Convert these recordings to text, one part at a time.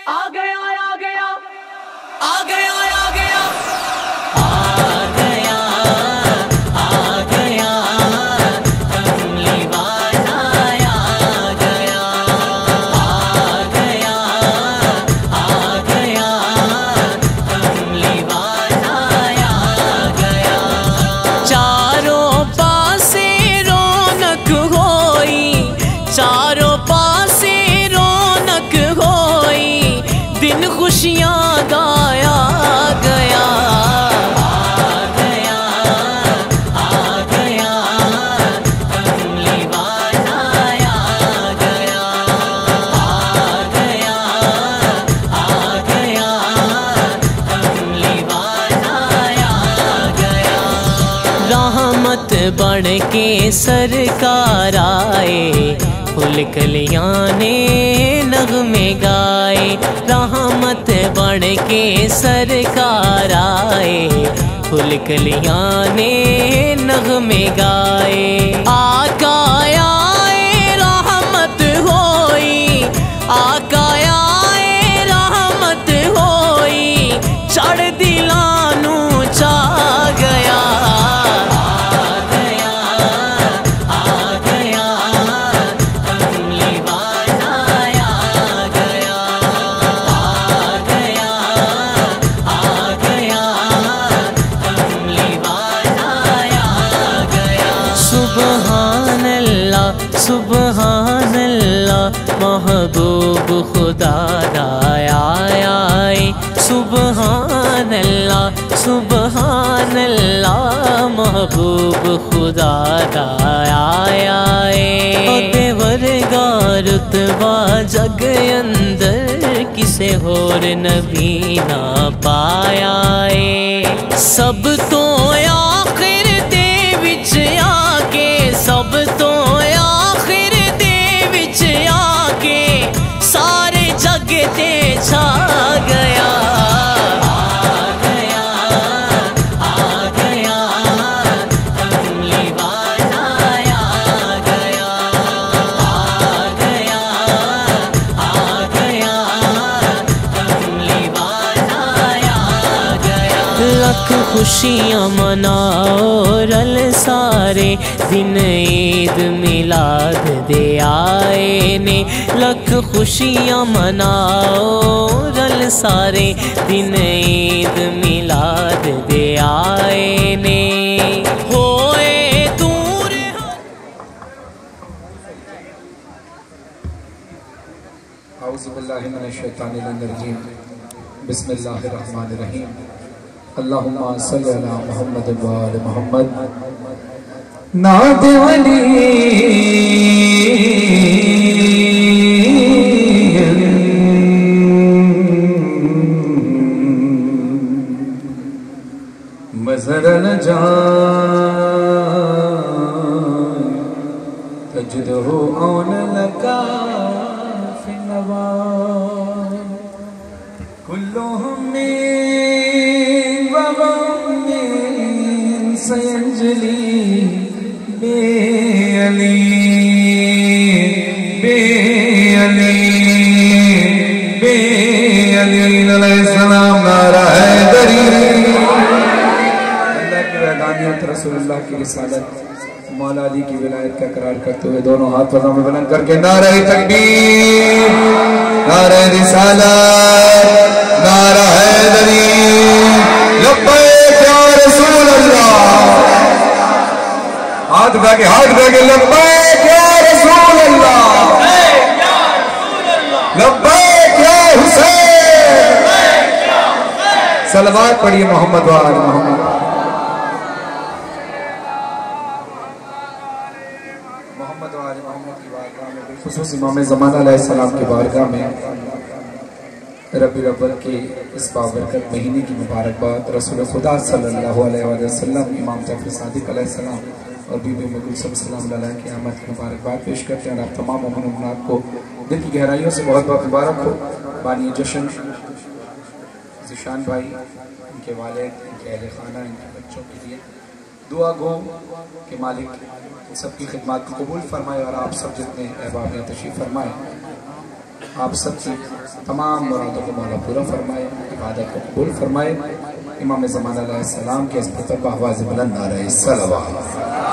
आ गया आ गया आ गया आ गया खुशियाँ गाया गया आ गया आ गया कमली वाला आ गया आ गया आ गया कमली वाला आ गया रहमत बढ़ के सरकार आए फूल कलियां ने नगमे गाए रहमत बढ़ के सरकार आए फूल कलियां ने नगमे गाए आका आए रहमत होई आका आए रहमत होई चढ़ दिलानू चा गया सुबहान अल्लाह महबूब खुदा आए सुबहान अल्लाह महबूब खुदा आए वर्गा रुतबा जग अंदर किसे होर नबी ना पाया सब तो आखिर दे विच आके सब तो सारे जग ते छा गया आ गया आ गया कमली वाला आ गया आ गया आ गया कमली वाला आ गया लख खुशियाँ मनाओ रल सारे दिन ईद मिलाद दे आए ने लख खुशियाँ मनाओ रल सारे दिन ईद मिलाद दे आए ने होए दूर औज़ु बिल्लाहि मिनश शैतानिर रजीम बिस्मिल्लाहिर रहमानिर रहीम अल्लाहुम्मा सल्लि अला मुहम्मद व आलि मुहम्मद नाद वली मज़र न जाए तजदहु औन लका फी नवा कुल्लुहुम मिन वग़म्मिन सयंजली बेअली अलैहिस्सलाम नारा हैदरी अल्लाह की वहदानियत रसूलुल्लाह की रिसालत मौला अली की विलायत का करार करते हुए दोनों हाथ पदों में बुलंद करके नारा तकबीर नारा रिसालत नारा हैदरी लब्बैक या रसूल अल्लाह हाथ उठा के लब्बैक या रसूल अल्लाह लब्बैक या हुसैन सलवात पढ़िए मोहम्मद व आले मोहम्मद की बारगाह में बिलखुसूस इमाम ज़माना अलैहिस्सलाम की बारगाह में रबीउल अव्वल के इस बाबरकत महीने की मुबारकबाद रसूल खुदा सल्लल्लाहु अलैहि वसल्लम इमाम जाफर सादिक अलैहिस्सलाम और बीबी उम्मे कुलसूम सलाम अलैहा की आमद की मुबारकबाद पेश करते हैं। आप तमाम मोमिन मुमिनात को दिल की गहराइयों से बहुत बहुत मुबारक हो। बानी जश्न ज़िशान भाई, इनके वालिद, इनके अहले खाना, इनके बच्चों के लिए दुआ गो कि मालिक सबकी खिदमत को कबूल फरमाए और आप सब जितने अहबाब यहाँ तशरीफ़ फरमाए। آپ سب کی تمام مرادوں کو مولا پورا فرمائے، عبادت کو قبول فرمائے۔ امام زمانہ علیہ السلام کے اس پر بآواز بلند نعرہ صلوات۔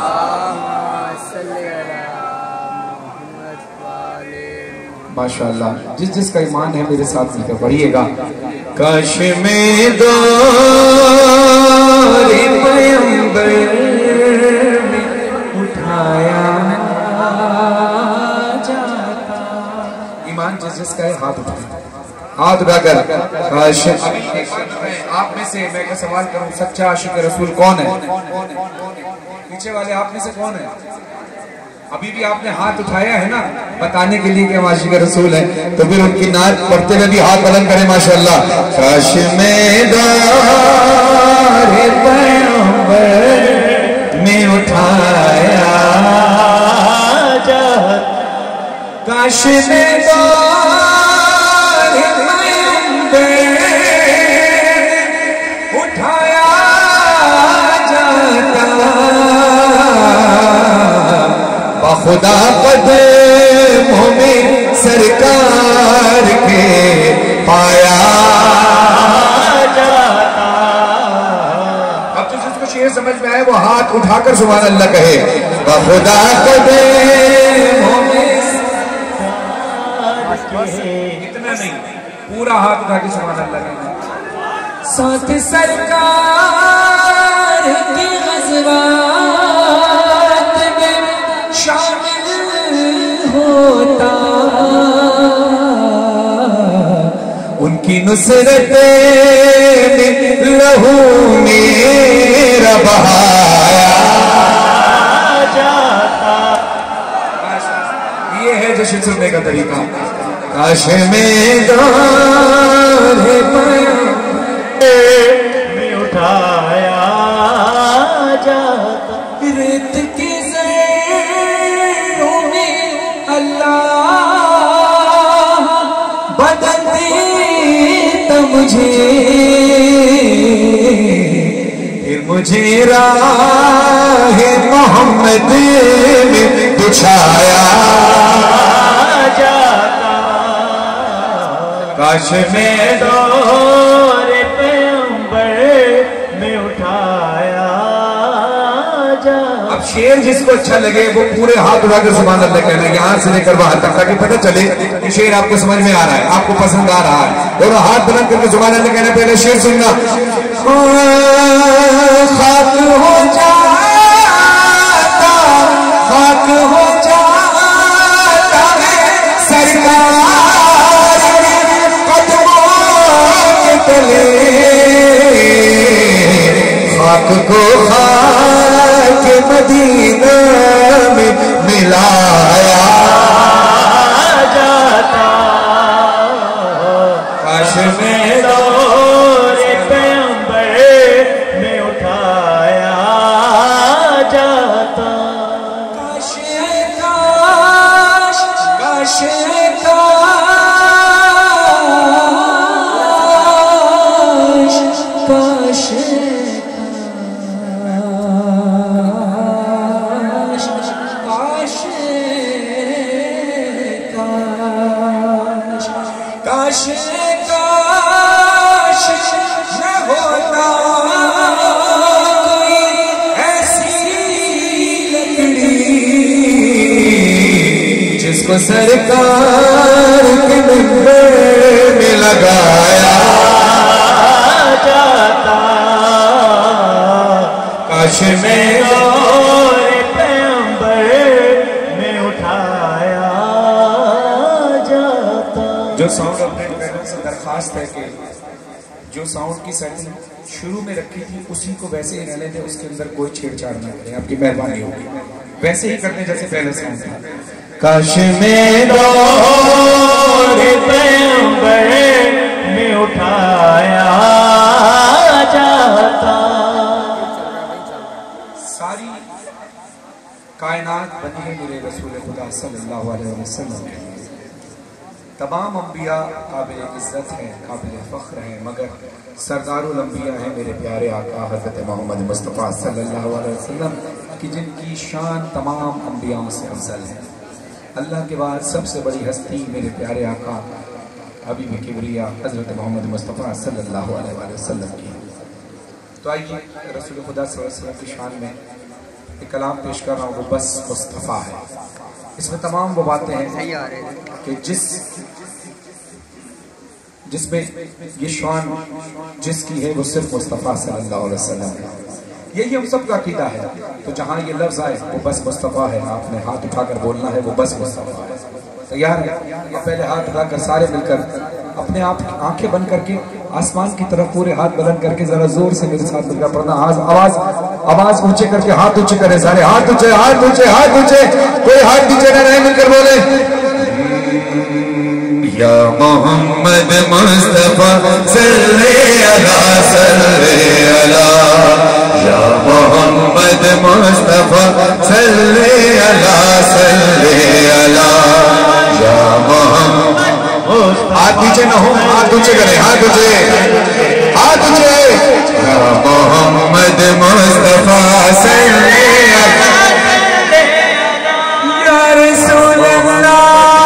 ماشاءاللہ، جس کا ایمان ہے میرے ساتھ مل کر پڑھیے گا۔ کاش میں دور پیمبر میں اٹھایا جاتا۔ ایمان جس کا ہے ہاتھ اٹھائے، ہاتھ اٹھا کر کاش۔ آپ میں سے میں سوال کروں، سچا عاشق رسول کون ہے؟ پیچھے والے آپ میں سے کون ہے؟ ابھی بھی آپ نے ہاتھ اٹھایا ہے نا، بتانے کے لیے کہ ہم عاشق رسول ہیں، تو پھر ان کی نعت پڑھتے ہوئے بھی ہاتھ بلند کریں ماشاءاللہ۔ کاش میں دار پیمبر میں اٹھایا جاتا، کاش میں دار پیمبر اٹھایا جاتا، خدا قدموں میں سرکار کے پایا جاتا۔ اب تو جس کو شعر سمجھ میں آئے وہ ہاتھ اٹھا کر سبحان اللہ کہے۔ خدا قدموں میں اتنا نہیں، پورا ہاتھ اٹھا کے سبحان اللہ کہے۔ ساتھ سرکار کی غزوات شامل ہوتا، ان کی نصرت میں لہو میرا بہایا جاتا۔ یہ ہے جشن سننے کا طریقہ۔ کاش میں دار پیمبر میں اٹھایا جاتا، ریت کی مجھے راہ محمد میں بچھایا جاتا، کاش میں دور پیمبر میں اٹھایا جاتا۔ اب شعر جس کو اچھا لگے وہ پورے ہاتھ اٹھا کر سبحان اللہ کہنا ہے، یہاں سے لے کر باہر تک، تاکہ پتہ چلے کہ شعر آپ کو سمجھ میں آ رہا ہے، آپ کو پسند آ رہا ہے۔ اور ہاتھ بلند کر کے سبحان اللہ کہنا۔ پہلے شعر سننا۔ خاک ہو جاتا، خاک ہو جاتا ہے سرکار کے قدموں کے تلے، خاک کو خاک مدینہ میں ملایا جاتا، کاش میں دور پیمبر میں اٹھایا جاتا، کاش کاش کاش کاش کاش کاش کاش نہ ہوتا کوئی ایسی لکڑی جس کو سرکار کے منبر میں لگایا جاتا، کاش میں اور پیمبر میں اٹھایا جاتا۔ جو ساؤنڈ اپنے ڈیپینڈنٹ سے درخواست ہے کہ جو ساؤنڈ کی سیٹنگ شروع میں رکھی تھی اسی کو ویسے ہی رہنے دیں، اس کے اندر کوئی چھیڑ چھاڑ نہ کریں، آپ کی مہربانی ہوگی، ویسے ہی کرنے جیسے پہلے ساؤنڈ تھا۔ کاش میں دور پیمبر میں اٹھایا جاتا، ساری کائنات بنی ہے میرے رسول خدا صلی اللہ علیہ وسلم کے لیے، تمام انبیاء قابل عزت ہیں، قابل فخر ہیں، مگر سردار الانبیاء ہیں میرے پیارے آقا حضرت محمد مصطفیٰ صلی اللہ علیہ وسلم کی، جن کی شان تمام انبیاء سے افضل ہے۔ اللہ کے بعد سب سے بڑی ہستی میرے پیارے آقا حبیب کبریا حضرت محمد مصطفیٰ صلی اللہ علیہ وآلہ وسلم کی. تو آئیے رسول خدا صلی اللہ علیہ وسلم کی شان میں ایک کلام پیش کر رہا ہوں، وہ بس مصطفیٰ ہے. اس میں تمام وہ باتیں ہیں کہ جس میں یہ شان جس کی ہے وہ صرف مصطفیٰ صلی اللہ علیہ وسلم ہے. یہی ہم سب کا عقیدہ ہے. تو جہاں یہ لفظ آئے وہ بس مصطفیٰ ہے، آپ نے ہاتھ اٹھا کر بولنا ہے وہ بس مصطفیٰ ہے. تیار ہے؟ پہلے ہاتھ اٹھا کر سارے مل کر اپنے آپ آنکھیں بند کر کے آسمان کی طرف پورے ہاتھ بلند کر کے ذرا زور سے میرے ساتھ مل کر پڑھنا. آواز اونچے کر کے ہاتھ اونچے کریں سارے. ہاتھ اونچے، ہاتھ اونچے، ہاتھ اونچے، کوئی ہاتھ نیچے نہ رہے، مل کر بولے یا محمد مصطفیٰ صلی اللہ صلی اللہ، یا محمد مصطفیٰ صلی اللہ صلی اللہ، یا محمد. ہاتھ نیچے نہ ہو، ہاتھ اونچے کریں، ہاتھ اونچے، ہاتھ اونچے. یا محمد مصطفیٰ صلی اللہ، یا رسول اللہ،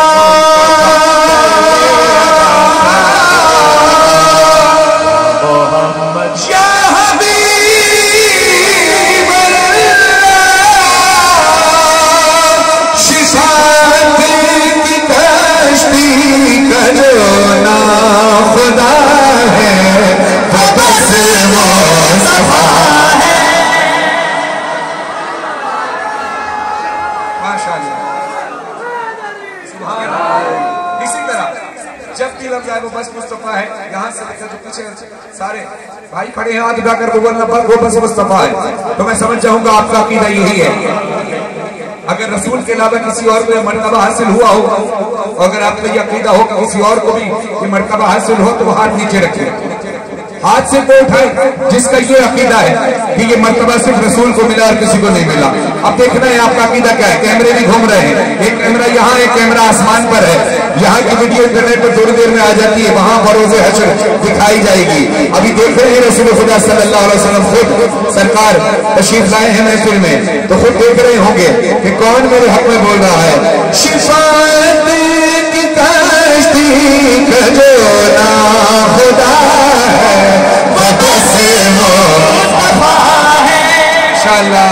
بس مصطفیٰ ہے. یہاں سے لے کر جو پیچھے سارے بھائی کھڑے ہیں ہاتھ اٹھا کر وہ بولنا وہ بس مصطفیٰ ہے. تو میں سمجھ جاؤں گا آپ کا عقیدہ یہی ہے. اگر رسول کے علاوہ کسی اور کو یہ مرتبہ حاصل ہوا ہو، اگر آپ کا یہ عقیدہ ہو کہ کسی اور کو بھی یہ مرتبہ حاصل ہو، تو وہ ہاتھ نیچے رکھے. ہاتھ سے کوئی اٹھائے جس کا یہ عقیدہ ہے کہ یہ مرتبہ صرف رسول کو ملا اور کسی کو نہیں ملا. اب دیکھنا ہے آپ کا عقیدہ کیا ہے. کیمرے بھی گھوم رہے ہیں، ایک کیمرہ یہاں، ایک کیمرہ آسمان پر ہے. یہاں کی ویڈیو انٹرنیٹ پر تھوڑی دیر میں آ جاتی ہے، وہاں بروز حشر دکھائی جائے گی. ابھی دیکھ رہے ہیں رسول خدا صلی اللہ علیہ وسلم خود سرکار تشریف لائے ہیں محفل میں، تو خود دیکھ رہے ہوں گے کہ کون میرے حق میں بول رہا ہے. شفاعت کی کشتی کا جو نام خدا ہے وہ بس مصطفیٰ ہے. انشاءاللہ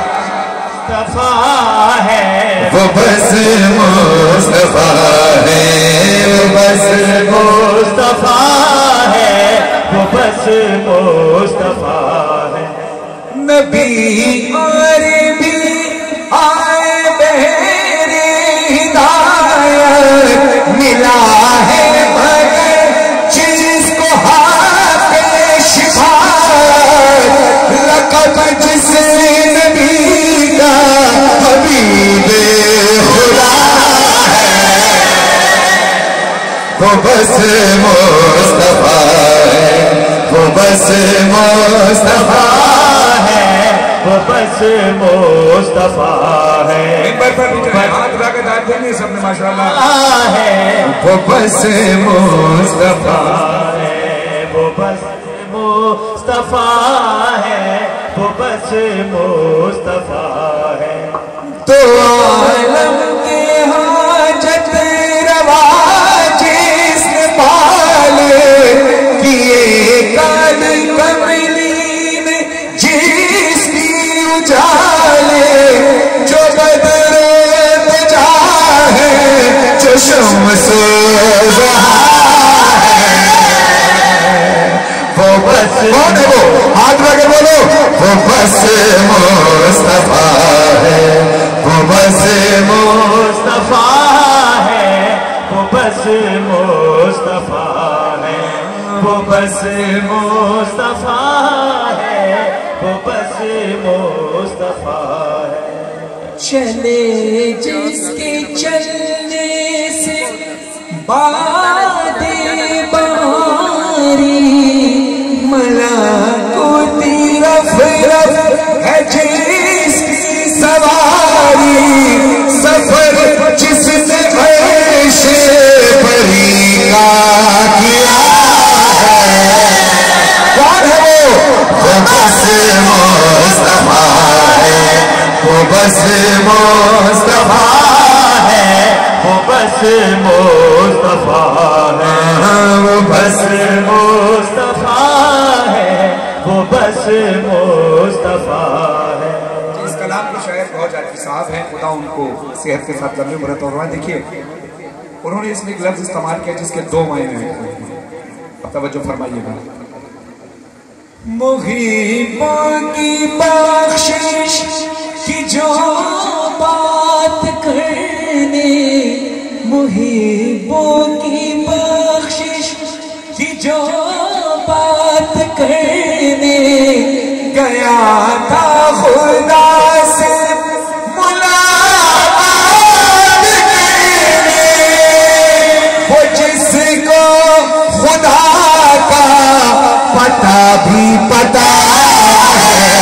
مصطفیٰ ہے، وہ بس مصطفیٰ ہے، وہ بس مصطفیٰ ہے، وہ بس مصطفیٰ ہے. نبی اور بھی آئے بہرے ہدایت ملا ہے مگر جس کو ہاتھ شفاعت لقب جس نبی کا حبیب خدا ہے وہ بس مصطفیٰ ہے، وہ بس مصطفیٰ ہے، وہ بس مصطفیٰ ہے. ہاتھ اٹھا کے داد دیں گے سب نے ماشاءاللہ ہے. وہ بس مصطفیٰ ہے، وہ بس مصطفیٰ ہے، وہ بس مصطفیٰ ہے. تو عالم کے حاجت روا جس نے پالے کیے کان کملین جس کی اجالے جو بدر بجا ہے جو شمس وہ بس. کون ہے وہ؟ ہاتھ لگے بولو. وہ بس مصطفیٰ ہے، وہ بس مصطفیٰ ہے، وہ بس مصطفیٰ ہے، وہ بس مصطفیٰ ہے، وہ بس مصطفیٰ ہے. چلے جس کے چلنے سے باد بہاری ملکوتی رف ہے جس کی سواری سفر جس نے عیش پری کا کیا ہے. کون ہے وہ بس مصطفیٰ ہے، وہ بس مصطفیٰ ہے، مصطفیٰ ہے، وہ بس مصطفیٰ ہے، وہ بس مصطفیٰ ہے۔ اس کلام کے شاعر بہت جعفری صاحب ہیں، خدا ان کو صحت کے ساتھ لمبی عمر عطا فرمائے۔ دیکھیے انہوں نے اس میں ایک لفظ استعمال کیا جس کے دو معنی ہیں، اب توجہ فرمائیے گا۔ محبوں کی بخشش کی جو بات کرنے، محبوں کی بخشش کی جو بات کرنے گیا تھا خدا سے ملاقات کرنے، وہ جس کو خدا کا پتہ بھی پتہ ہے،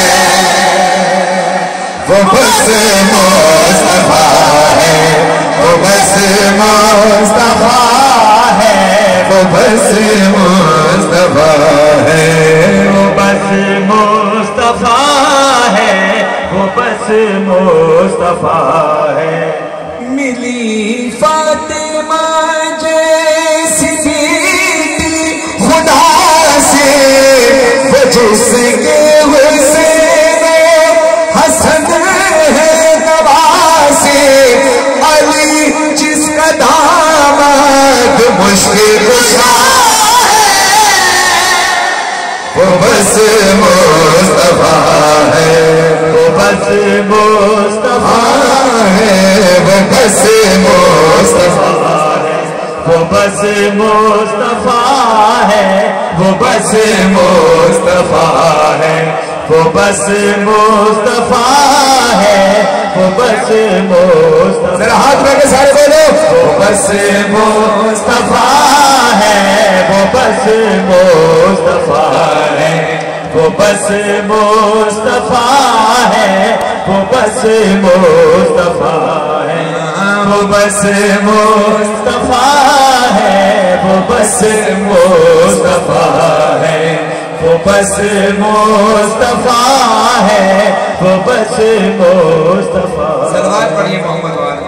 وہ بس مصطفیٰ ہے، وہ بس مصطفیٰ ہے، وہ بس مصطفیٰ ہے، وہ بس مصطفیٰ ہے، وہ بس مصطفیٰ ہے۔ ملی فاطمہ جیسی بیٹی خدا سے، وہ جس کے حسین حسن ہے نواسے، علی جس کا داماد مشکل کشا ہے، وہ بس مصطفیٰ ہے، وہ بس مصطفیٰ ہے، وہ بس مصطفیٰ ہے، وہ بس مصطفیٰ ہے، وہ بس مصطفیٰ ہے، وہ بس مصطفیٰ ہے، وہ بس مصطفیٰ۔ ذرا ہاتھ میں کے سارے بولو، وہ بس مصطفیٰ ہے، وہ بس مصطفیٰ ہے، وہ بس مصطفیٰ ہے، وہ بس مصطفیٰ ہے، وہ بس مصطفیٰ ہے، وہ بس مصطفیٰ ہے، وہ بس مصطفیٰ ہے، وہ بس مصطفیٰ۔ صلوات پڑھیے محمد والے۔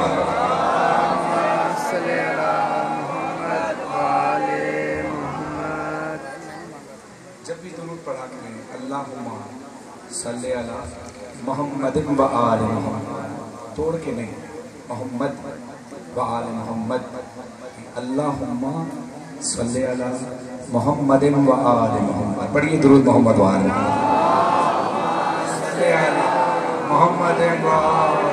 جب بھی درود پڑھا کریں اللہم صلی علی محمد و آل محمد، توڑ کے نہیں، محمد و آل محمد، اللہم صلی علی محمد و آل محمد۔ پڑھیے درود محمد و آل صلی علی محمد و آل۔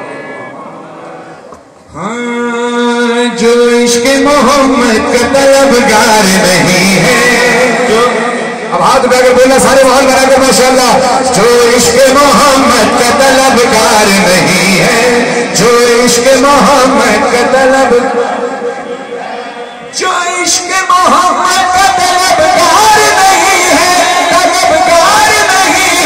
ہاں جو عشق محمد کا طلبگار نہیں ہے، جو اب ہاتھ اٹھا کر بولنا سارے ماحول بنا کر ماشاءاللہ، جو عشق محمد کا طلبگار نہیں ہے، جو عشق محمد کا جو عشق محمد کا طلبگار نہیں ہے، طلبگار نہیں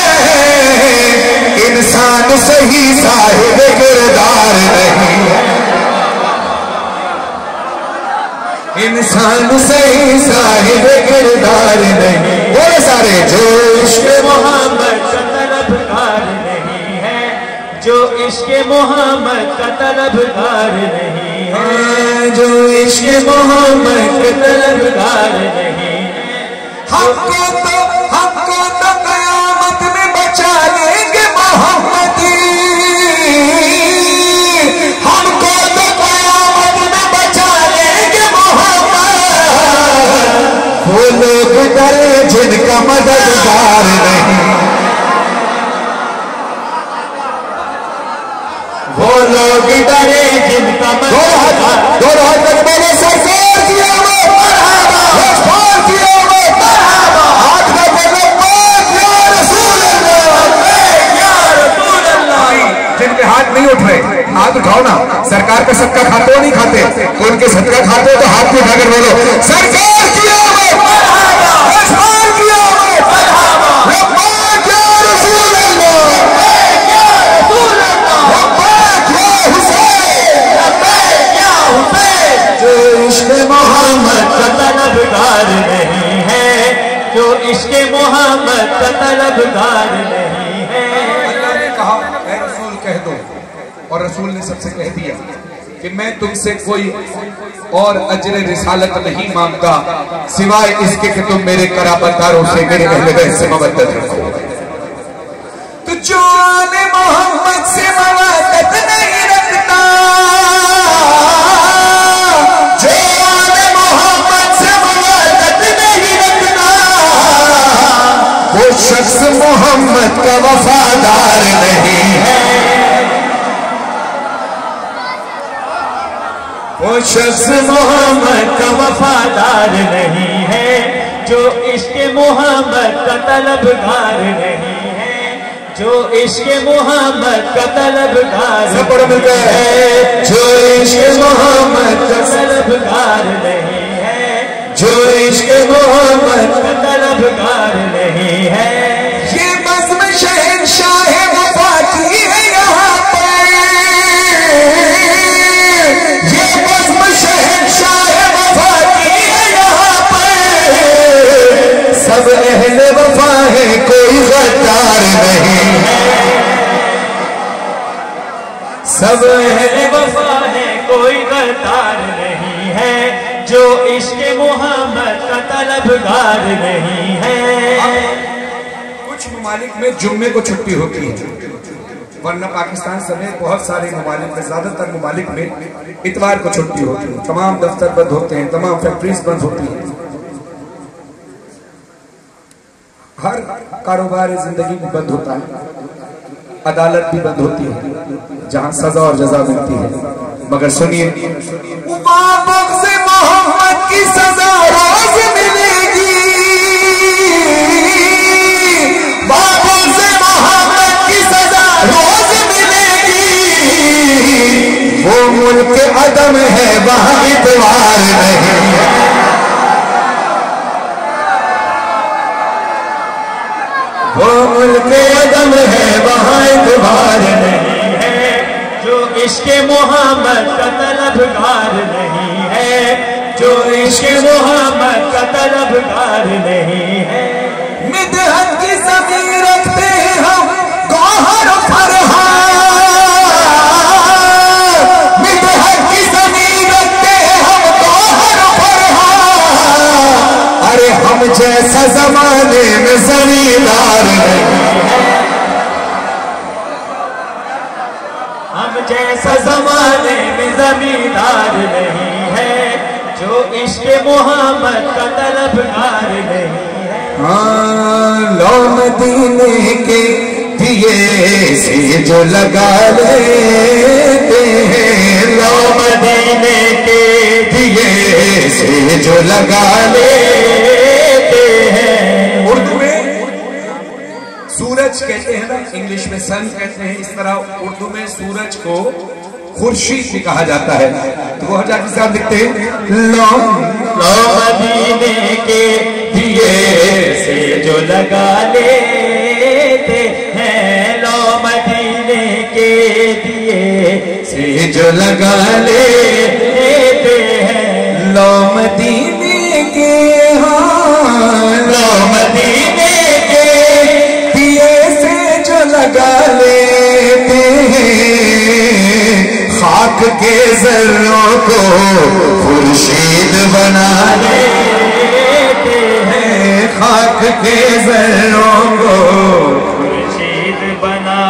ہے، انسان صحیح صاحب کردار نہیں ہے، انسان صحیح صاحب کردار نہیں۔ بولے سارے، جو عشق محمد کا طلبگار نہیں ہے، جو عشق محمد کا طلبگار نہیں ہے، جو عشق محمد کا طلبگار نہیں ہے، ہم کو تو قیامت میں بچا لیں گے محمدی، ہم کو تو قیامت میں بچا لیں گے محمد، وہ لوگ ڈرے جن کا مددگار نہیں، وہ لوگ ڈرے جن کا مددگار۔ دونوں ہاتھ تک میرے سرکار کی آمد مرحبا، سرکار کی آمد مرحبا، ہاتھ میں بولو پاک یا رسول اللہ، یا رسول اللہ۔ جن کے ہاتھ نہیں اٹھ رہے ہاتھ اٹھاؤ نا، سرکار کا صدقہ کھاتے ہو نہیں کھاتے؟ ان کے صدقہ کھاتے ہو تو ہاتھ میں اٹھا کر بولو سرکار کی آمد مرحبا، سرکار کی آمد مرحبا، پاک یا رسول اللہ، یا رسول اللہ، پاک یا حسین، یا حسین۔ جو عشق محمد کا طلبگار نہیں ہے، جو عشق محمد کا طلبگار نہیں ہے۔ اللہ نے کہا اے رسول کہہ دو، اور رسول نے سب سے کہہ دیا کہ میں تم سے کوئی اور اجر رسالت نہیں مانگتا سوائے اس کے کہ تم میرے قرابتداروں سے میرے اہل بیت سے مودت رکھو. تو جو آل محمد سے مودت نہیں رکھتا، جو آل محمد سے مودت نہیں رکھتا، وہ شخص محمد کا وفادار نہیں ہے. وہ شخص محمد کا وفادار نہیں ہے، جو عشق محمد کا طلبگار نہیں ہے، جو عشق محمد کا طلبگار سب بڑا مل گیا ہے، جو عشق محمد کا طلبگار نہیں ہے، جو عشق محمد کا طلبگار نہیں ہے. یہ بزم شہنشاہ وفا کی ہے یہاں پر، یہ بزم شہنشاہ وفا کی ہے یہاں پر. سب اہل وفا ہے، کوئی غدار نہیں ہے. سب اہل وفا ہے، کوئی غدار نہیں ہے، جو عشق محمد کا طلبگار نہیں ہے. کچھ ممالک میں جمعے کو چھٹی ہوتی ہے، ورنہ پاکستان سمیت بہت سارے ممالک میں، زیادہ تر ممالک میں اتوار کو چھٹی ہوتی ہے. تمام دفتر بند ہوتے ہیں، تمام فیکٹریز بند ہوتی ہیں، ہر کاروبار زندگی میں بند ہوتا ہے، عدالت بھی بند ہوتی ہے جہاں سزا اور جزا ملتی ہے. مگر سنیے، بغض محمد کی سزا روز ملے گی، بغض محمد کی سزا روز ملے گی. وہ ملک عدم ہے وہاں اتوار نہیں ہے. وہ ملک عدم ہے وہاں اتوار نہیں ہے، جو عشق محمد کا طلبگار نہیں ہے، جو عشق محمد کا طلبگار نہیں ہے. مدحت کی زمین رکھتے ہیں ہم گوہر فرحان، مدحت کی زمین رکھتے ہیں ہم گوہر فرحان. ارے ہم جیسا زمانے میں زمیندار نہیں، ہم جیسا زمانے میں زمیندار نہیں ہے، جو عشق محمد کا طلبگار نہیں ہے. ہاں لو مدینے کے دیے سے جو لگا لیتے ہیں، لو مدینے کے دیے سے جو لگا لیتے ہیں. اردو میں سورج کہتے ہیں نا، انگلش میں سن کہتے ہیں، اس طرح اردو میں سورج کو خورشید بھی کہا جاتا ہے. تو وہ جا کے ساتھ لکھتے ہیں، لو مدینے کے دیے سے جو لگا لیتے ہیں، لو مدینے کے دیے سے جو لگا لیتے ہیں، لو مدینے کے، ہاں لو مدینے کے دیے سے جو لگا لیتے ہیں. خاک کے ذروں کو خورشید بنا لیتے ہیں، خاک کے ذروں کو خورشید بنا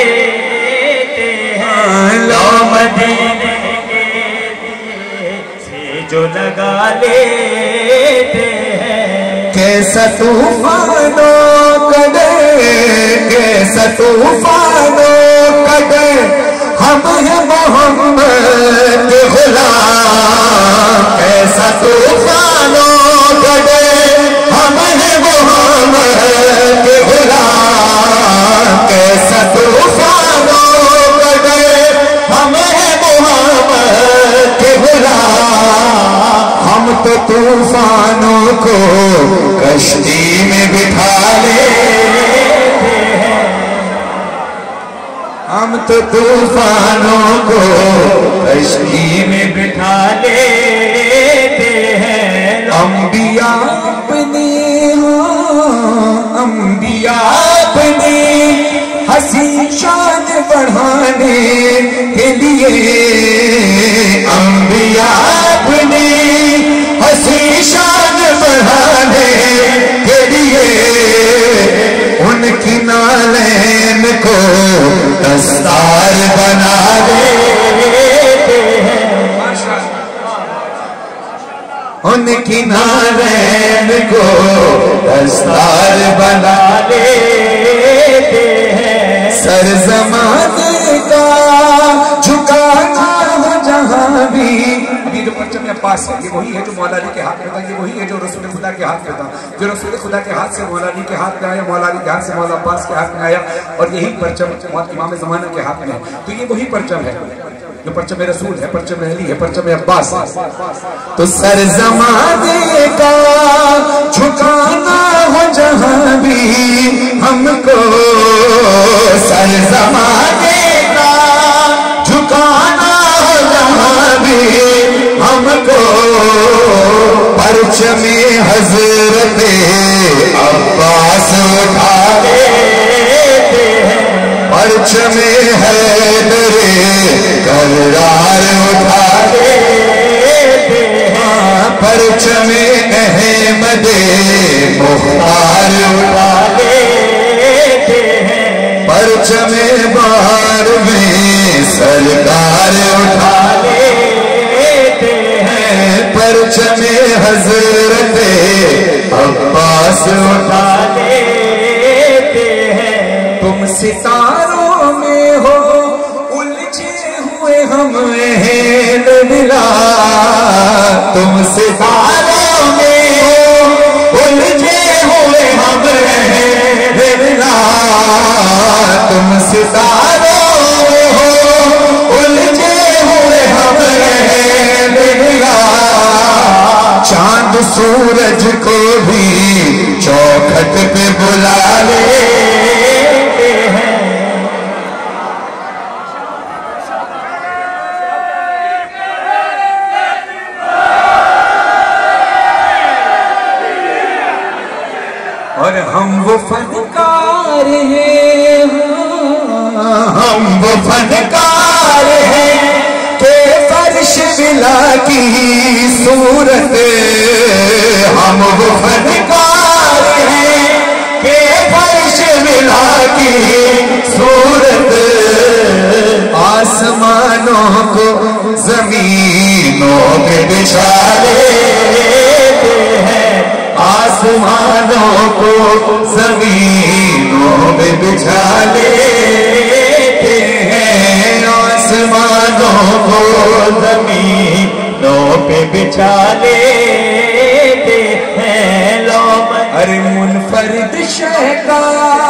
لیتے ہیں، لو مدینے کے دیے سے جو لگا لیتے ہیں. کیسا طوفانوں کڈے، کیسا طوفانوں کڈے، ہم ہیں محمد کے غلام. کیسا طوفانوں کڈے، ہم ہیں محمد کے غلام. کیسا طوفانوں کڈے، ہم ہیں محمد کے غلام. ہم تو طوفانوں کو کشتی میں بٹھا لیتے ہیں، ہم تو طوفانوں کو کشتی میں بٹھا لیتے ہیں. انبیاء اپنی، انبیاء اپنی حسین شان بڑھانے کے لیے دستار بنا لیتے ہیں ان کی نارین کو دستار بنا لیتے ہیں سر زمانے کا جھکانا ہو جہاں بھی یہ جو پرچم عباس ہے یہ وہی ہے جو مولا علی کے ہاتھ میں تھا یہ وہی ہے جو رسول خدا کے ہاتھ میں تھا جو رسول خدا کے ہاتھ سے مولا علی کے ہاتھ میں آیا مولا علی کے ہاتھ سے مولا عباس کے ہاتھ میں آیا اور یہی پرچم امام زمانہ کے ہاتھ میں ہے تو یہ وہی پرچم ہے جو پرچم رسول ہے پرچم علی ہے پرچم عباس تو سر زمانے کا جھکانا ہو جہاں بھی ہم کو سر زمانے کا جھکانا ہو جہاں بھی ہم کو پرچم حضرت عباس اٹھا لیتے ہیں پرچم حیدر کرار اٹھا لیتے ہیں پرچم احمد مختار اٹھا لیتے ہیں پرچم بہار میں سرکار اٹھا لیتے ہیں پرچم حضرت عباس اٹھا لیتے ہیں تم ستاروں میں ہو الجھے ہوئے ہم اہل ملا تم ستاروں میں ہو الجھے ہوئے ہم اہل ملا تم ستاروں میں ہو الجھے ہوئے ہم اہل ملا چاند سورج کو بھی چوکھٹ پہ بلا لیتے ہیں اور ہم وہ فنکار ہیں ہم وہ فنکار ہیں کہ فرش بلا کی صورت ہم وہ فنکار ہیں کہ فرش بلا کی صورت آسمانوں کو زمینوں پہ بچھا لیتے ہیں آسمانوں کو زمینوں پہ بچھا لیتے ہیں آسمانوں کو زمینوں پہ بچھا لیتے ہیں لوگ ارے منفرد شہ کا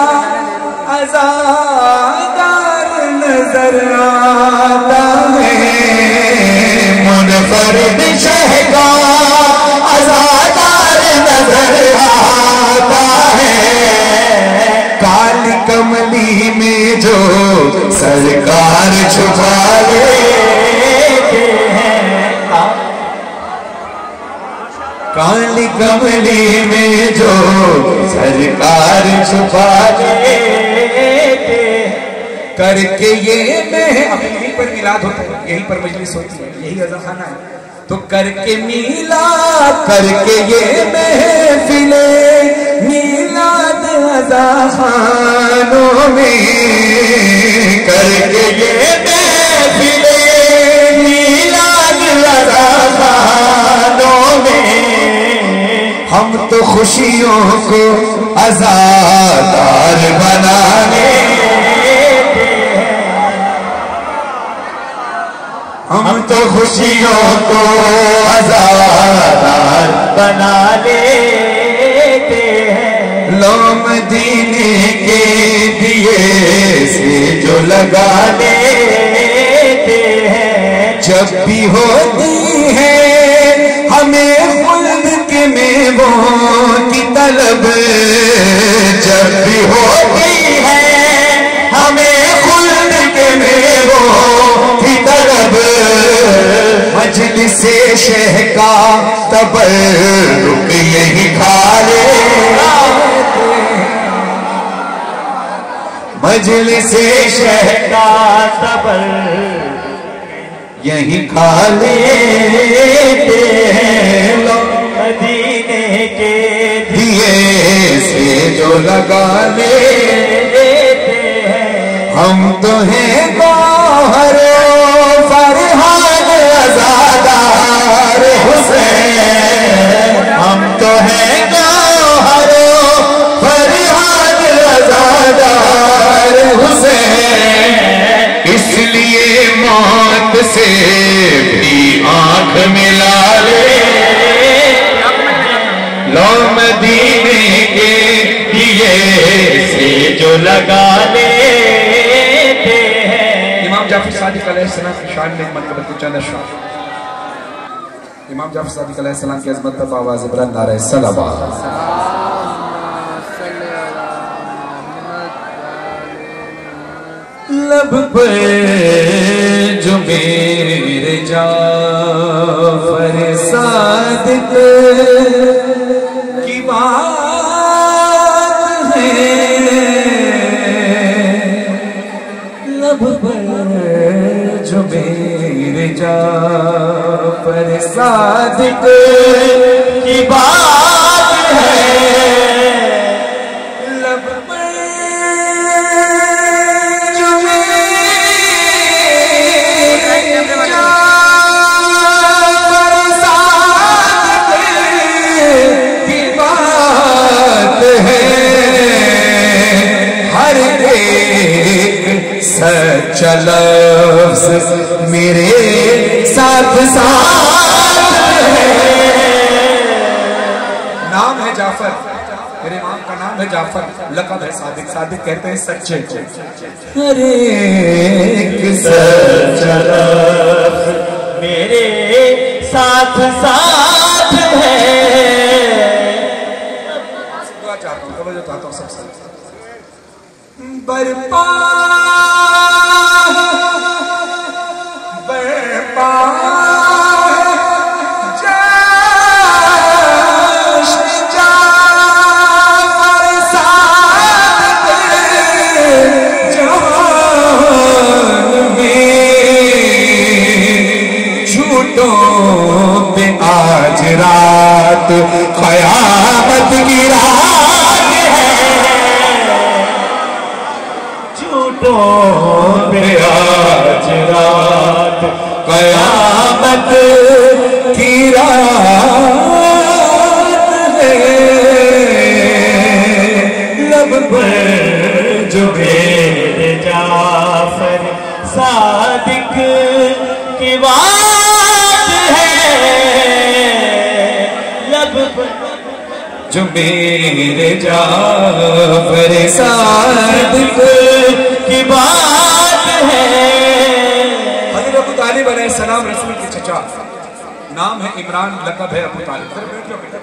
عزادار نظر آتا ہے منفرد شہ کا عزادار نظر آتا ہے کالی کملی میں جو سرکار چھپا لیتے ہیں کالی کملی میں جو سرکار چھپا لیتے کر کے یہ میں اب یہیں پر میلاد ہوتا ہے یہیں پر مجلس ہوتی ہے یہی عزا خانہ ہے تو کر کے میلاد کر کے یہ محفل میلاد عزا خانوں میں کر کے یہ محفل میلاد عزا خانوں میں ہم تو خوشیوں کو عزادار بنا لیتے ہیں ہم تو خوشیوں کو عزادار بنا لیتے ہیں لو مدینے کے دیے سے جو لگا لیتے ہیں جب بھی ہوتی ہے ہمیں خلد کے میووں کی طلب جب بھی ہوتی ہے ہمیں خلد کے میووں کی طلب مجلس شہ کا تبرک یہی کھا لیتے مجلس شہ کا تبرک یہی کھا لیتے ہیں لوگ مدینے کے دیے سے جو لگا لیتے ہیں हम तो हैं गौहर फरहाद अज़ादार हुसैन, हम तो हैं गौहर फरहाद अज़ादार हुसैन, इसलिए मौत से भी आंख मिला ले लो मदीने के दिए से जो लगा लेते हैं। इमाम जाफर सादिक अलैहिस्सलाम की शान में मतलब कुछ चंद अशआर। इमाम जाफर सादिक अलैहिस्सलाम की अज़मत पर आवाज़ बुलंद नारे सलावत। लब पे जो मेरे जाफर सादिक की बात है, लब पे जो मेरे जाफर सादिक की बात है, लब पे जो सच्चा लफ्ज़ मेरे साथ साथ है। नाम है जाफर, मेरे इमाम का नाम है जाफर, लक़ब है सादिक। सादिक कहते हैं सच्चे को। हर एक सच्चा लफ्ज़ मेरे साथ साथ है। दुआ चाहता हूँ, तवज्जो चाहता हूँ सबसे। बरपा बरपा जश्न जाफर सादिक जहान में, झूठों पे आज रात क़यामत की रात है, पे आज रात क़यामत की रात है। लब पर जो मेरे जाफर सादिक की बात है, लब पर जो मेरे जाफर सादिक की बात है। हज़रत अबू तालिब अलैहिस्सलाम रसूल के चचा, नाम है इमरान, लक़ब है अबू तालिब। बैठ जाओ बेटा,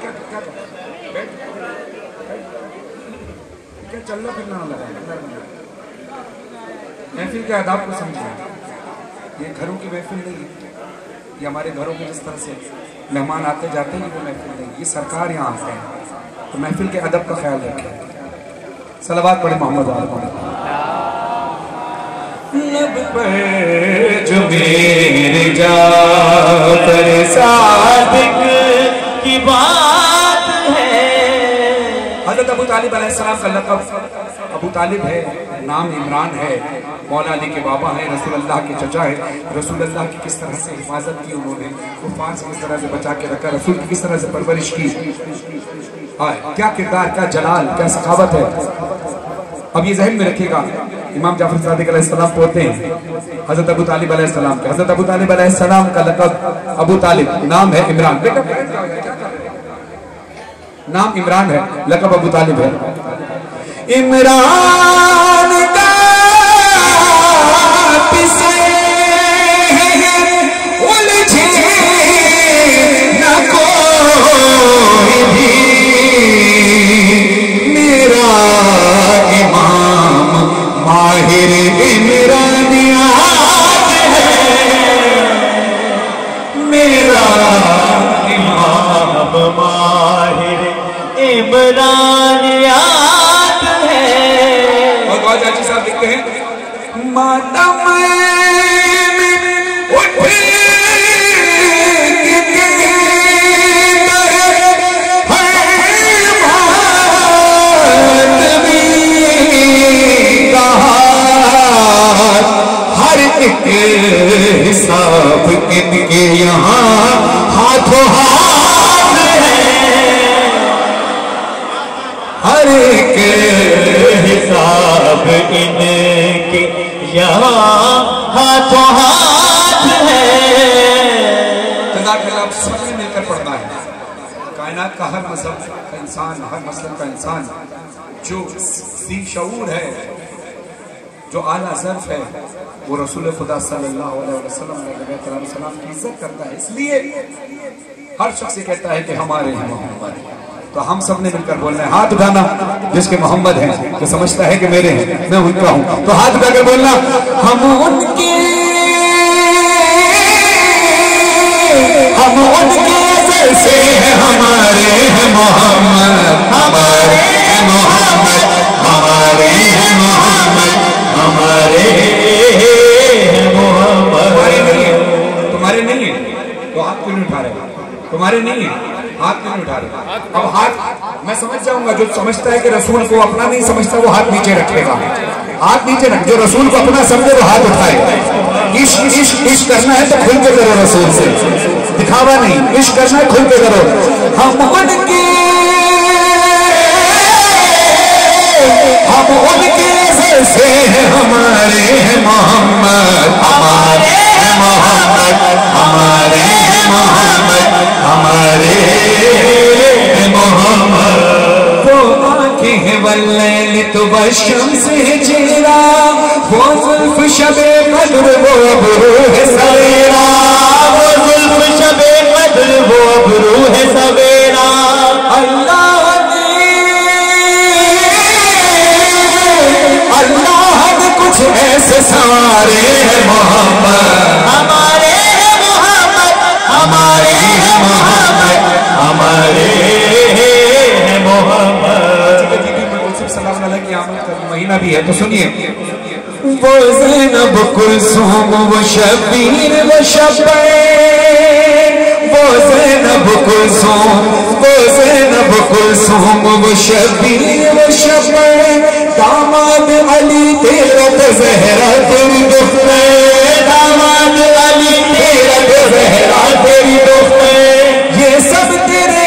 क्या चलना फिरना ना लगा। महफिल के आदाब को समझिए, ये घरों की महफिल नहीं है, ये हमारे घरों में जिस तरह से मेहमान आते जाते हैं वो महफिल नहीं, ये सरकार यहाँ आते हैं, तो महफिल के अदब का ख्याल रखें। सलावत पढ़े मोहम्मद वाले मोहम्मद। लब पर जो मेरे जाफर सादिक की बात है। हज़रत अबू तालिब अलैहिस्सलाम का लक़ब अबू तालिब है, नाम इमरान है, मौला अली के बाबा हैं, रसूल अल्लाह के चचा है। रसूल अल्लाह की किस तरह से हिफाजत की उन्होंने, कुफ़ार से किस तरह से बचा के रखा, रसूल की किस तरह से परवरिश की, क्या किरदार, क्या जलाल, क्या सखावत है। अब ये ज़हन में रखिएगा, इमाम जाफर सादिक अलैहिस्सलाम पोते हैं हज़रत अबू तालिब अलैहिस्सलाम के। हज़रत अबू तालिब अलैहिस्सलाम का लक़ब अबू तालिब, नाम है इमरान। नाम इमरान है, लक़ब अबू तालिब है। इमरान का पिसे उलझे न कोई भी, मेरा इमाम माहिर इमरानियात है, मेरा इमाम माहिर इमरानियात है। और बहुत अच्छी साहब लिखते हैं, मातम ہر ایک حساب ان کی یہاں ہاتھوں ہاتھ ہے. جزاک اللہ. سب نے مل کر پڑھنا ہے. کائنات کا ہر مذہب کا انسان، ہر مسلک کا انسان جو ذی شعور ہے، جو اعلیٰ ظرف ہے، وہ رسول خدا صلی اللہ علیہ وسلم علیہ السلام کی عزت کرتا ہے. اس لیے ہر شخص یہ کہتا ہے کہ ہمارے ہیں محمد. تو ہم سب نے مل کر بولنا ہے. ہاتھ اٹھانا جس کے محمد ہیں، جو سمجھتا ہے کہ میرے ہیں، میں ان کا ہوں. تو ہاتھ اٹھا کر بولنا ہم ان کے سے ہیں، ہمارے ہیں محمد، ہمارے ہیں محمد، ہمارے ہیں محمد، ہمارے ہیں محمد. تمہارے نہیں ہیں تو ہاتھ کیوں نہیں اٹھا رہے؟ تمہارے نہیں ہیں ہاتھ کیوں نہیں اٹھا رہے؟ اب ہاتھ میں سمجھ جاؤں گا. جو سمجھتا ہے کہ رسول کو اپنا نہیں سمجھتا وہ ہاتھ نیچے رکھے گا. ہاتھ نیچے رکھ. جو رسول کو اپنا سمجھے وہ ہاتھ اٹھائے. عشق کرنا ہے تو کھل کے کرو، رسول سے دکھاوا نہیں. عشق کرنا ہے کھل کے کرو. ہم ان کے سے ہیں، ہمارے ہیں محمد، ہمارے ہیں محمد، ہمارے ہیں محمد، ہمارے ہیں محمد. وہ آنکھیں ہیں واللیل تو والشمس ہجرا، وہ زلف شب قدر وہ ابرو ہے سویرا، وہ زلف شب قدر وہ ابرو ہے سویرا. اللہ کچھ ایسے سارے ہیں محمد، ہمارے ہیں محمد، ہمارے ہیں محمد، ہمارے ہیں محمد. سلام علیہ کی آمد کا مہینہ بھی ہے تو سنیے. وہ زینب کلثوم و شبیر و شبیر، وہ زینب کلثوم، وہ زینب کلثوم و شبیر و شبیر. داماد علی تیرا تو زہرا تیری دختر، داماد علی تیرا تو زہرا تیری دختر. یہ سب تیرے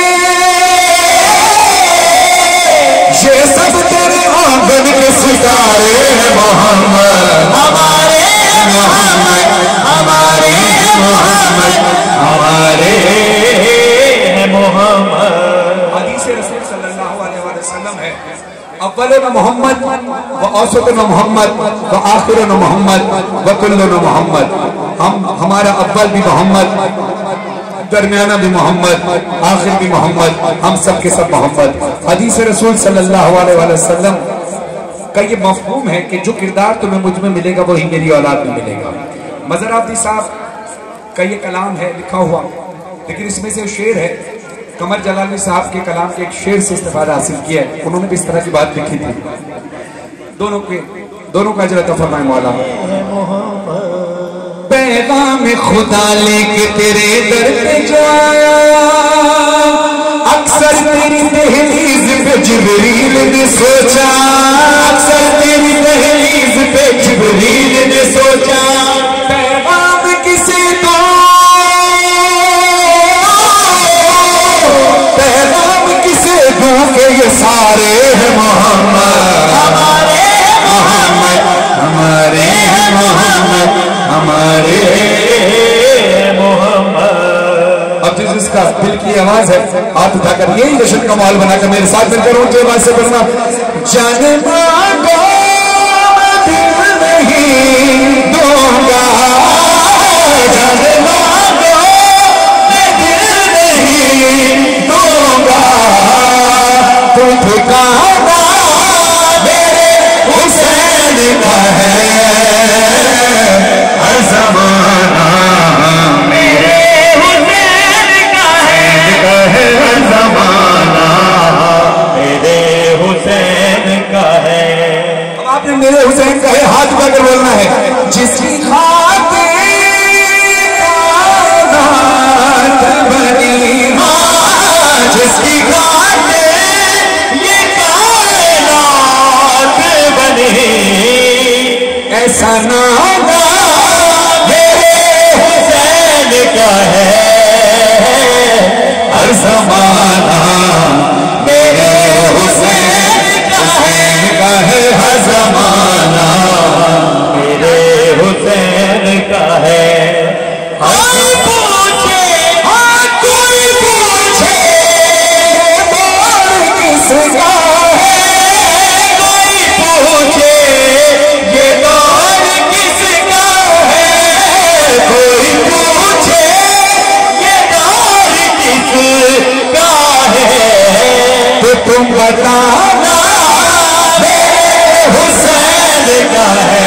آنگن کے ستارے ہیں محمد، ہمارے ہیں محمد، ہمارے ہیں محمد، ہمارے ہیں محمد. حدیث رسول صلی اللہ علیہ وسلم ہے اولنا محمد و اوسطنا محمد و آخرنا محمد و کلنا محمد. ہمارا اول بھی محمد، درمیانہ بھی محمد، آخر بھی محمد، ہم سب کے سب محمد. حدیث رسول صلی اللہ علیہ وسلم کا یہ مفہوم ہے کہ جو کردار تمہیں مجھ میں ملے گا وہی میری اولاد میں ملے گا. مظہر آبادی صاحب کا یہ کلام ہے لکھا ہوا، لیکن اس میں سے شعر ہے. قمر جلالی صاحب کے کلام کے ایک شعر سے استفادہ حاصل کیا ہے. انہوں نے بھی اس طرح کی بات لکھی تھی. دونوں کا اجر عطا فرمائے مولا. پیغام خدا لے کے تیرے در پہ جایا، اکثر تیری دہلیز پہ جبریل نے سوچا، اکثر تیری دہلیز پہ جبریل نے سوچا. پیغام کسے دو، پیغام کسے دو کہ یہ سارے ہیں محمد، ہمارے ہیں محمد، ہمارے ہیں محمد، ہمارے محمد. اب جس کا دل کی آواز ہے ہاتھ اٹھا کر یہی جشن کا ماحول بنا کر میرے ساتھ مل کر اونچی آواز سے پڑھنا. جانے مانگو دل نہیں دوں گا، جانے مانگو دل نہیں دوں گا، تو ٹھکانا میرے حسین کا ہے، ہر زمانہ میرے حسین کا ہے، ہر زمانہ میرے حسین کا ہے. آپ نے میرے حسین کا ہے ہاتھ اٹھا کر بولنا ہے. جس तुम बताना मेरे हुसैन का है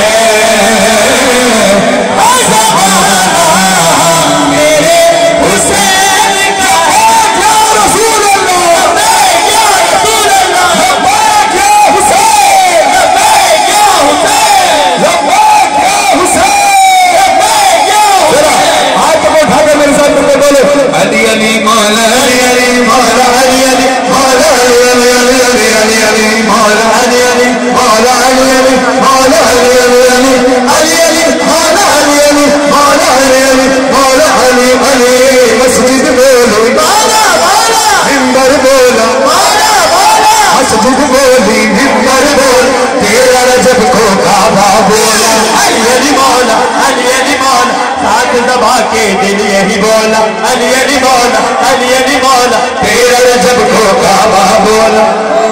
मेरे हुसैन का है। या रसूल अल्लाह या रसूल अल्लाह या हुसैन या हुसैन या हुसैन या हुसैन। हाथ को उठाकर मेरे साथ बोलो अली अली मौला अली अली मौला अली अली मौला अली अली अली अली अली मौला अली अली मौला अली अली मौला अली अली अली अली अली मौला अली अली मौला अली अली मौला अली अली। मस्जिद बोलो मौला मौला मिंबर बोलो मौला मौला मस्जिद बोली मिंबर बोल तेरा रजब को काबा बोला अली अली मौला अली अली मौला साथ दबा के दिल यही बोला अली अली मौला अली अली मौला तेरा रजब को काबा बोला।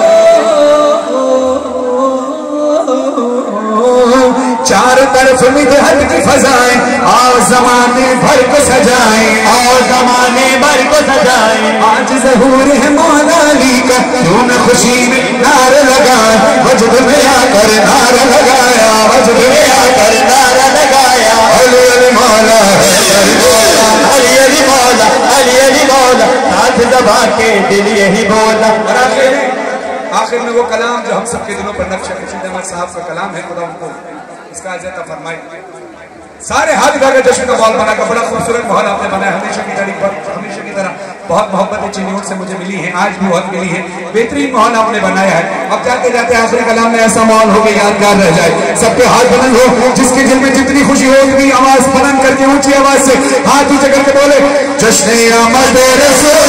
चारों तरफ मिदहत की फजाएं और जमाने भर को सजाएं और जमाने भर को सजाएं। आज ज़हूर है मौला अली का क्यों न खुशी में नारा लगाए वजद में आकर नारा लगाया वजद में आकर नारा लगाया अली अली मौला अली अली मौला अली अली मौला अली अली मौला साथ दबा के दिल यही बोला। आखिर में वो कलाम जो हम सबके दिलों पर नक्श रशीद अहमद साहब का कलाम है, खुदा उनको इसका अज़ा फरमाए। सारे हाथ उठा के जश्न का माहौल बना का बड़ा खूबसूरत माहौल आपने बनाया। हमेशा की तरह बहुत मोहब्बत चिन्हियों से मुझे मिली है, आज भी बहुत मिली है। बेहतरीन माहौल आपने बनाया है। अब जाते जाते आखिरी कलाम में ऐसा माहौल हो कि यादगार रह जाए। सबके हाथ बुलंद हो, जिसके दिल में जितनी खुशी हो उतनी आवाज बुलंद करके ऊंची आवाज से हाथ ऊंचे करके बोले जश्न आमद रसूल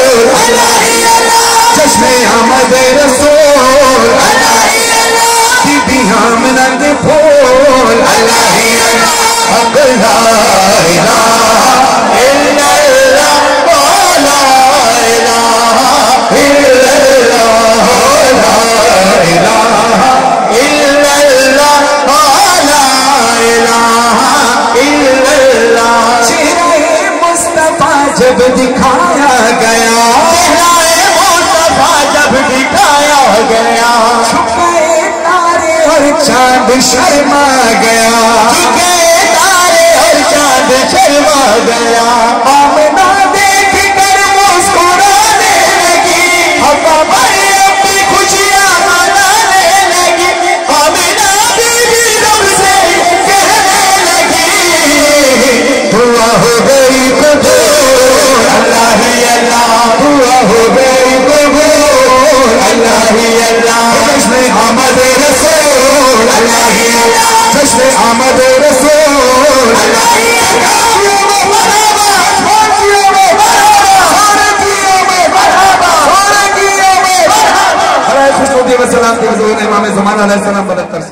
जश्न आमद रसूल बीबी आमना के फूल अल्लाह ला इलाहा इल्लल्लाह ला इलाहा इल्लल्लाह ला इलाहा इल्लल्लाह ला इलाहा इल्लल्लाह। चेहरे मुस्तफा जब दिखाया गया चेहरे मुस्तफा जब दिखाया गया छुपे तारे और चांद शर्मा गया छुपे तारे और चांद शर्मा गया। आमना देख कर मुस्कुराने लगी हवा भरी अपनी खुशियां मनाने लगी। आमना बीवी रब से कहने लगी दुआ हो गई कबूल अल्लाह ही अल्लाह दुआ हो गई कबूल अल्लाह ही अल्लाह। जश्न आमद रसूल अल्लाह ही अल्लाह जश्न आमद रसूल अल्लाह ही अल्लाह। खुश होती है सलाम के हुजूर इमाम ज़माना अलैहिस्सलाम